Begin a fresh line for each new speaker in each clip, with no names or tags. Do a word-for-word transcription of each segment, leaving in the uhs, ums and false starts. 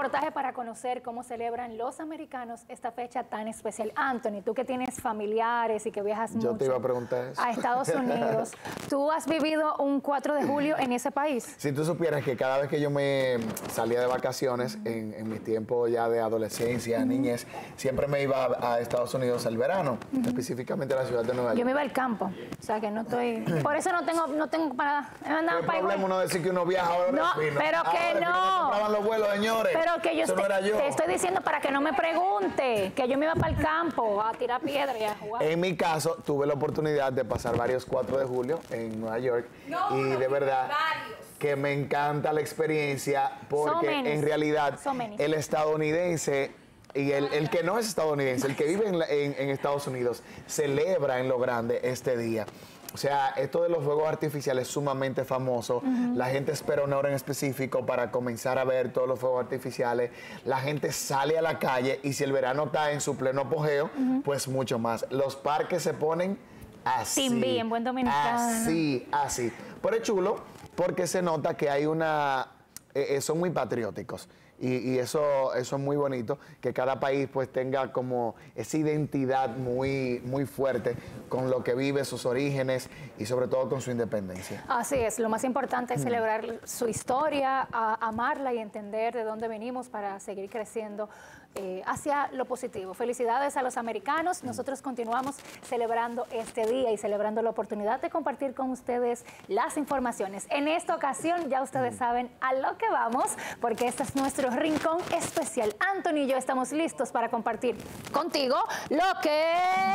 reportaje para conocer cómo celebran los americanos esta fecha tan especial. Anthony, tú que tienes familiares y que viajas
Yo
mucho
te iba a preguntar eso.
a Estados Unidos, ¿tú has vivido un cuatro de julio en ese país?
Si tú supieras que cada vez que yo me salía de vacaciones, uh-huh. en, en mi tiempo ya de adolescencia, uh-huh. niñez, siempre me iba a, a Estados Unidos al verano, uh-huh. específicamente a la ciudad de Nueva York.
Yo me iba al campo, o sea que no estoy... Por eso no tengo, no tengo para...
El problema no decir que uno viaja ahora.
No,
fino.
pero que
ahora
no.
no compraban los vuelos, señores.
Pero que yo,
Eso
te,
no era yo.
te estoy diciendo para que no me pregunte, que yo me iba para el campo a tirar piedra y a jugar.
En mi caso, tuve la oportunidad de pasar varios cuatro de julio en Nueva York. No, y no, de verdad varios. Que me encanta la experiencia porque so en realidad
so
el estadounidense y el, el que no es estadounidense, el que vive en, en, en Estados Unidos, celebra en lo grande este día. O sea, esto de los fuegos artificiales es sumamente famoso. Uh-huh. La gente espera una hora en específico para comenzar a ver todos los fuegos artificiales. La gente sale a la calle y si el verano está en su pleno apogeo, uh-huh. pues mucho más. Los parques se ponen así.
Timbí, en buen dominicano.
Así, así. Pero es chulo porque se nota que hay una... Eh, son muy patrióticos. Y, y eso, eso es muy bonito, que cada país pues tenga como esa identidad muy, muy fuerte con lo que vive, sus orígenes y sobre todo con su independencia.
Así es, lo más importante es mm. celebrar su historia, a, amarla y entender de dónde venimos para seguir creciendo eh, hacia lo positivo. Felicidades a los americanos, mm. nosotros continuamos celebrando este día y celebrando la oportunidad de compartir con ustedes las informaciones. En esta ocasión ya ustedes mm. saben a lo que vamos, porque este es nuestro rincón especial. Anthony y yo estamos listos para compartir contigo lo que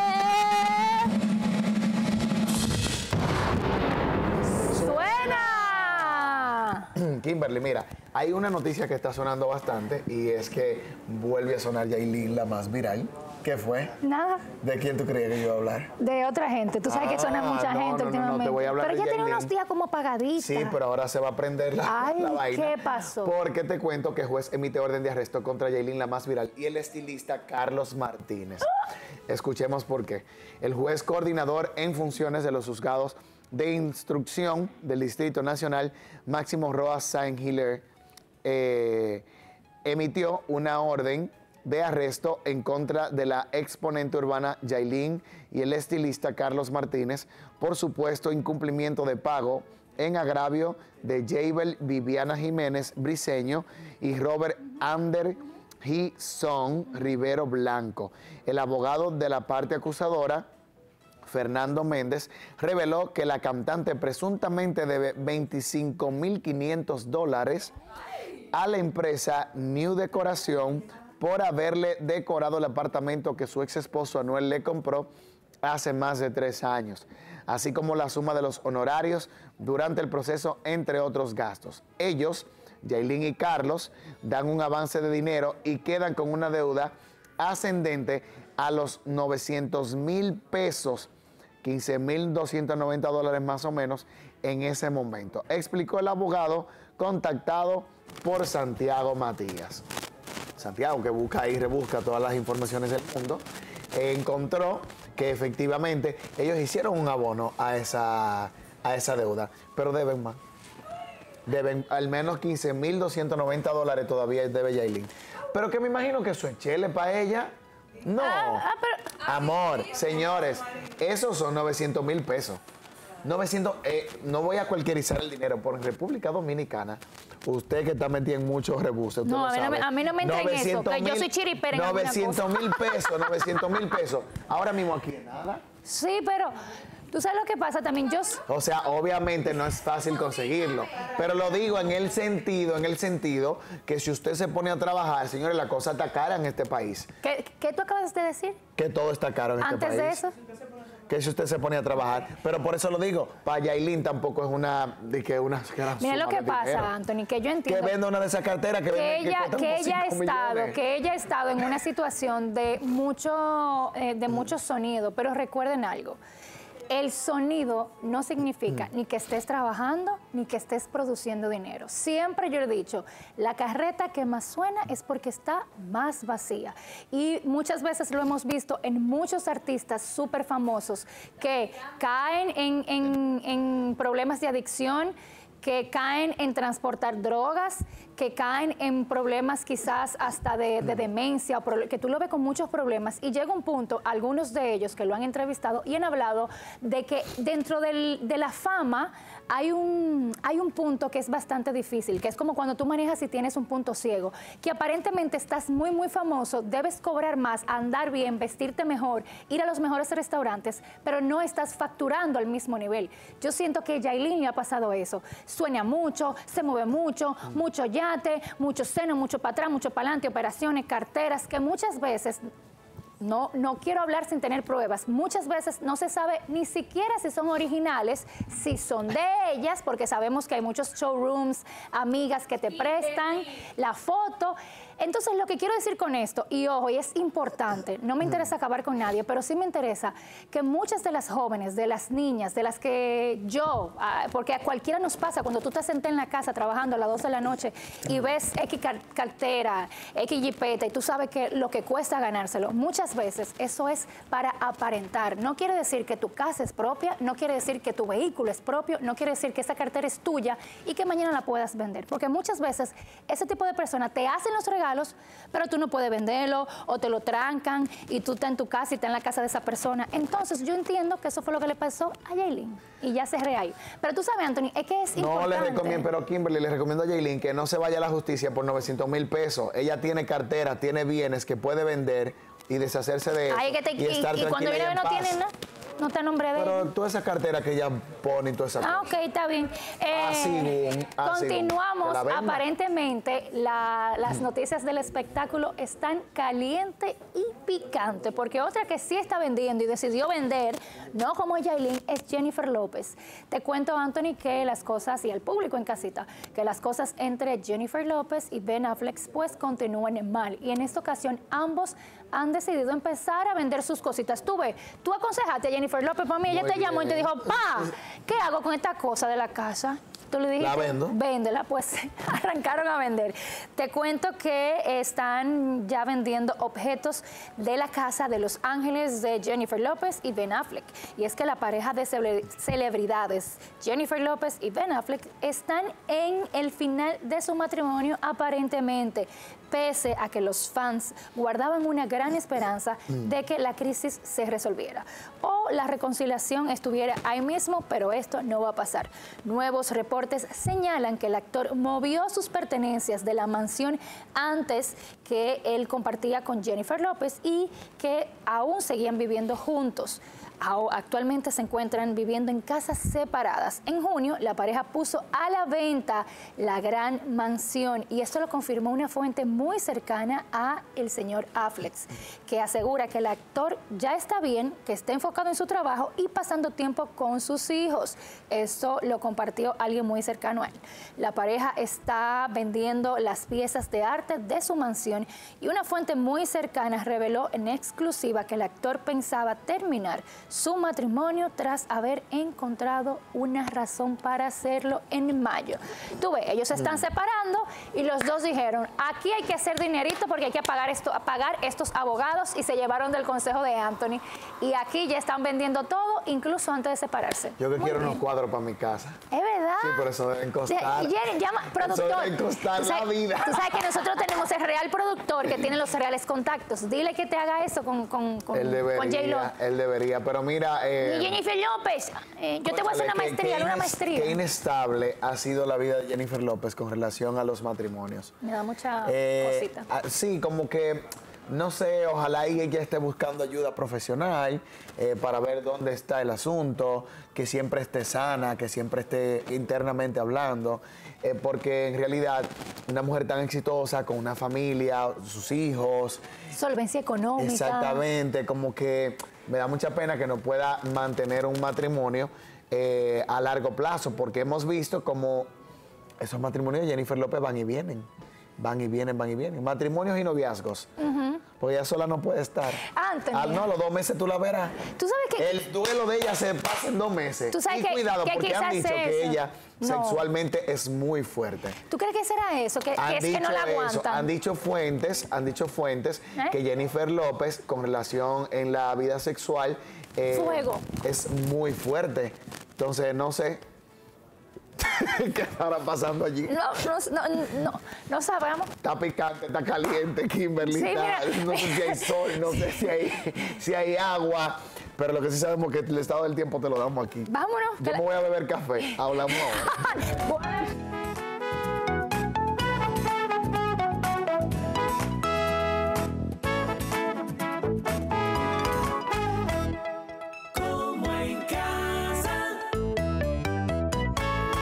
suena.
Kimberly, mira, hay una noticia que está sonando bastante y es que vuelve a sonar Yailin, la más viral. ¿Qué fue?
Nada.
¿De quién tú creías que yo iba a hablar?
De otra gente. Tú sabes ah, que suena mucha
no,
gente
no,
últimamente.
No, te voy a hablar
pero
de
ella tiene unos días como apagadita.
Sí, pero ahora se va a prender la,
Ay,
la vaina.
¿qué pasó?
Porque te cuento que el juez emite orden de arresto contra Yailin, la más viral, y el estilista Carlos Martínez. ¡Ah! Escuchemos por qué. El juez coordinador en funciones de los juzgados de instrucción del Distrito Nacional, Máximo Roa Saint-Hilaire, eh, emitió una orden de arresto en contra de la exponente urbana Yailin y el estilista Carlos Martínez por supuesto incumplimiento de pago en agravio de Jabel Viviana Jiménez Briceño y Robert Ander Gison Rivero Blanco. El abogado de la parte acusadora, Fernando Méndez, reveló que la cantante presuntamente debe veinticinco mil quinientos dólares a la empresa New Decoración por haberle decorado el apartamento que su ex esposo Anuel le compró hace más de tres años, así como la suma de los honorarios durante el proceso, entre otros gastos. Ellos, Yailin y Carlos, dan un avance de dinero y quedan con una deuda ascendente a los novecientos mil pesos, quince mil doscientos noventa dólares más o menos en ese momento, explicó el abogado contactado por Santiago Matías. Santiago, que busca y rebusca todas las informaciones del mundo, encontró que efectivamente ellos hicieron un abono a esa, a esa deuda, pero deben más. Deben al menos quince mil doscientos noventa dólares todavía debe Yailin. Pero que me imagino que eso es chele para ella. No.
Ah, ah, pero...
Amor, señores, esos son novecientos mil pesos. novecientos, eh, no voy a cualquierizar el dinero, por en República Dominicana, usted que está metido en muchos rebuses,
no, a mí, no me, a mí no me entra en eso, que yo soy chiripera en
novecientos mil pesos, novecientos mil pesos. Ahora mismo aquí es nada.
Sí, pero tú sabes lo que pasa también, yo...
O sea, obviamente no es fácil conseguirlo, pero lo digo en el sentido, en el sentido que si usted se pone a trabajar, señores, la cosa está cara en este país.
¿Qué, qué tú acabas de decir?
Que todo está caro en este país.
Antes de eso...
que si usted se pone a trabajar, pero por eso lo digo, para Yailin tampoco es una, de que una gran
Mira lo que pasa,
dinero.
Anthony, que yo entiendo...
Que venda una de esas carteras que,
que
vende,
ella,
que,
que ella ha estado,
millones.
que ella ha estado en una situación de mucho, eh, de mucho sonido, pero recuerden algo. El sonido no significa mm. ni que estés trabajando, ni que estés produciendo dinero. Siempre yo he dicho, la carreta que más suena es porque está más vacía. Y muchas veces lo hemos visto en muchos artistas súper famosos que caen en, en, en problemas de adicción, que caen en transportar drogas, que caen en problemas quizás hasta de, de demencia, o pro, que tú lo ves con muchos problemas, y llega un punto, algunos de ellos que lo han entrevistado y han hablado de que dentro del, de la fama hay un, hay un punto que es bastante difícil, que es como cuando tú manejas y tienes un punto ciego, que aparentemente estás muy, muy famoso, debes cobrar más, andar bien, vestirte mejor, ir a los mejores restaurantes, pero no estás facturando al mismo nivel. Yo siento que Yailin le ha pasado eso. Sueña mucho, se mueve mucho, mucho yate, mucho seno, mucho para atrás, mucho para adelante, operaciones, carteras, que muchas veces... No, no quiero hablar sin tener pruebas. Muchas veces no se sabe ni siquiera si son originales, si son de ellas, porque sabemos que hay muchos showrooms, amigas que te prestan la foto. Entonces, lo que quiero decir con esto, y ojo, y es importante, no me interesa acabar con nadie, pero sí me interesa que muchas de las jóvenes, de las niñas, de las que yo, porque a cualquiera nos pasa cuando tú te sentas en la casa trabajando a las doce de la noche y ves X cartera, X jipeta, y tú sabes que lo que cuesta ganárselo, muchas veces eso es para aparentar. No quiere decir que tu casa es propia, no quiere decir que tu vehículo es propio, no quiere decir que esa cartera es tuya y que mañana la puedas vender, porque muchas veces ese tipo de personas te hacen los regalos, pero tú no puedes venderlo o te lo trancan y tú estás en tu casa y estás en la casa de esa persona. Entonces yo entiendo que eso fue lo que le pasó a Yailin y ya cerré ahí. Pero tú sabes, Anthony, es que es
no
importante.
No le recomiendo, pero Kimberly, le recomiendo a Yailin que no se vaya a la justicia por novecientos mil pesos. Ella tiene cartera, tiene bienes que puede vender y deshacerse de eso.
Ay, que te,
y, estar
y, y cuando viene no tiene nada. No te nombre de
Pero
él.
toda esa cartera que ella pone y toda esa
Ah,
cosa.
ok, está bien. Eh,
así, así,
continuamos.
la
Aparentemente, la, las noticias del espectáculo están caliente y picante, porque otra que sí está vendiendo y decidió vender, no como Yailin, es Jennifer López. Te cuento, Anthony, que las cosas, y al público en casita, que las cosas entre Jennifer López y Ben Affleck pues continúan mal. Y en esta ocasión, ambos han decidido empezar a vender sus cositas. Tú ves, tú aconsejaste a Jennifer López, para mí, ella te llamó y te dijo, pa, ¿qué hago con esta cosa de la casa? Tú le dijiste,
la vendo.
Véndela, pues arrancaron a vender. Te cuento que están ya vendiendo objetos de la casa de Los Ángeles de Jennifer López y Ben Affleck. Y es que la pareja de celebridades, Jennifer López y Ben Affleck, están en el final de su matrimonio aparentemente, pese a que los fans guardaban una gran esperanza de que la crisis se resolviera o la reconciliación estuviera ahí mismo, pero esto no va a pasar. Nuevos reportes señalan que el actor movió sus pertenencias de la mansión antes que él compartía con Jennifer López y que aún seguían viviendo juntos. Actualmente se encuentran viviendo en casas separadas. En junio, la pareja puso a la venta la gran mansión y esto lo confirmó una fuente muy cercana a el señor Affleck, que asegura que el actor ya está bien, que está enfocado en su trabajo y pasando tiempo con sus hijos. Esto lo compartió alguien muy cercano a él. La pareja está vendiendo las piezas de arte de su mansión y una fuente muy cercana reveló en exclusiva que el actor pensaba terminar su matrimonio tras haber encontrado una razón para hacerlo en mayo. Tú ves, ellos se están separando y los dos dijeron, aquí hay que hacer dinerito porque hay que pagar, esto, pagar estos abogados y se llevaron del consejo de Anthony. Y aquí ya están vendiendo todo, incluso antes de separarse.
Yo que
Muy
quiero
bien.
unos cuadros para mi casa.
Es verdad.
Sí, por eso deben costar.
Jenny, llama, productor.
Eso deben costar
¿Tú sabes,
la vida.
Tú sabes que nosotros tenemos el real productor que tiene los reales contactos. Dile que te haga eso con, con, con,
él debería,
con J-Lo.
Él debería, pero mira... Eh,
y Jennifer López, eh, yo te voy a hacer una maestría,
que
una
ines,
maestría.
Qué inestable ha sido la vida de Jennifer López con relación a los matrimonios.
Me da mucha
eh,
cosita.
Ah, sí, como que... No sé, ojalá ella esté buscando ayuda profesional eh, para ver dónde está el asunto, que siempre esté sana, que siempre esté internamente hablando, eh, porque en realidad una mujer tan exitosa, con una familia, sus hijos...
Solvencia económica.
Exactamente, como que me da mucha pena que no pueda mantener un matrimonio eh, a largo plazo, porque hemos visto como esos matrimonios de Jennifer López van y vienen. Van y vienen, van y vienen. Matrimonios y noviazgos. Uh-huh. Porque ella sola no puede estar.
Anthony.
Ah, no, los dos meses tú la verás.
¿Tú sabes que
el duelo de ella se pasa en dos meses.
¿Tú sabes
y
que,
cuidado,
que
porque han dicho que
eso?
ella
no.
sexualmente es muy fuerte.
¿Tú crees que será eso? Que, que es que no la aguantan.
Eso. Han dicho fuentes, han dicho fuentes
¿Eh?
que Jennifer López, con relación en la vida sexual, eh,
Fuego.
es muy fuerte. Entonces, no sé. ¿Qué estará pasando allí?
No, no, no, no, no sabemos.
Está picante, está caliente, Kimberly.
Sí,
está-
mira.
no sé si hay sol, no sé si hay, si hay agua. Pero lo que sí sabemos es que el estado del tiempo te lo damos aquí.
Vámonos.
Yo me voy a beber café. Hablamos ahora.
Bueno.